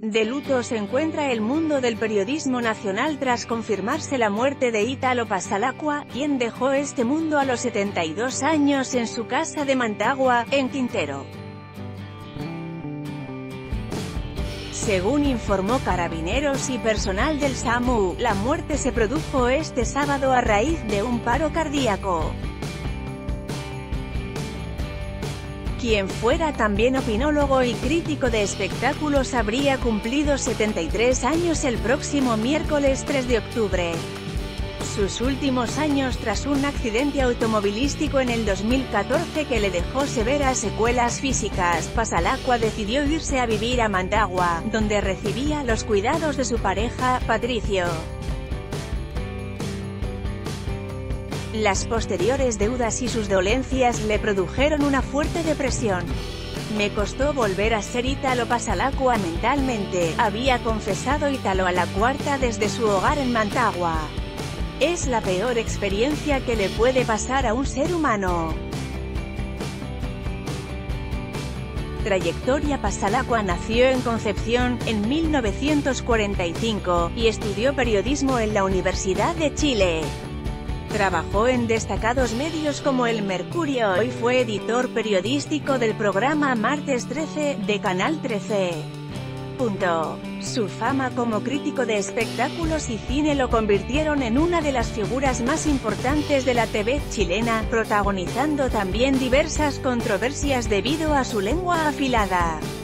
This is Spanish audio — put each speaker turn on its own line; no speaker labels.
De luto se encuentra el mundo del periodismo nacional tras confirmarse la muerte de Italo Passalacqua, quien dejó este mundo a los 72 años en su casa de Mantagua, en Quintero. Según informó Carabineros y personal del SAMU, la muerte se produjo este sábado a raíz de un paro cardíaco. Quien fuera también opinólogo y crítico de espectáculos habría cumplido 73 años el próximo miércoles 3 de octubre. Sus últimos años tras un accidente automovilístico en el 2014 que le dejó severas secuelas físicas, Passalacqua decidió irse a vivir a Mantagua, donde recibía los cuidados de su pareja, Patricio. Las posteriores deudas y sus dolencias le produjeron una fuerte depresión. Me costó volver a ser Italo Passalacqua mentalmente, había confesado Italo a La Cuarta desde su hogar en Mantagua. Es la peor experiencia que le puede pasar a un ser humano. Trayectoria: Passalacqua nació en Concepción, en 1945, y estudió periodismo en la Universidad de Chile. Trabajó en destacados medios como El Mercurio y fue editor periodístico del programa Martes 13, de Canal 13. Su fama como crítico de espectáculos y cine lo convirtieron en una de las figuras más importantes de la TV chilena, protagonizando también diversas controversias debido a su lengua afilada.